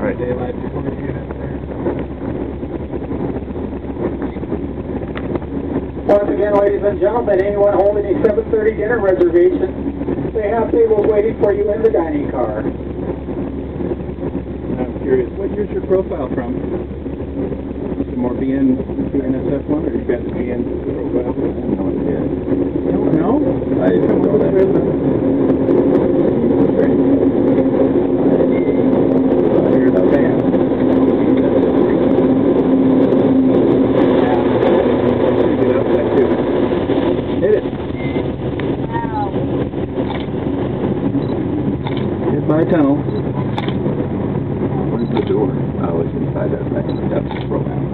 Right. Daylight before you get in there. Once again, ladies and gentlemen, anyone holding a 7:30 dinner reservation, they have tables waiting for you in the dining car. I'm curious, what year's your profile from? The more BNSF one, or you got the BN profile? I have no idea. You don't know? I don't know that. You're the fan. Get up that too. Hit it. Goodbye tunnel. Where's the door? Oh, it's inside that thing. That's the program.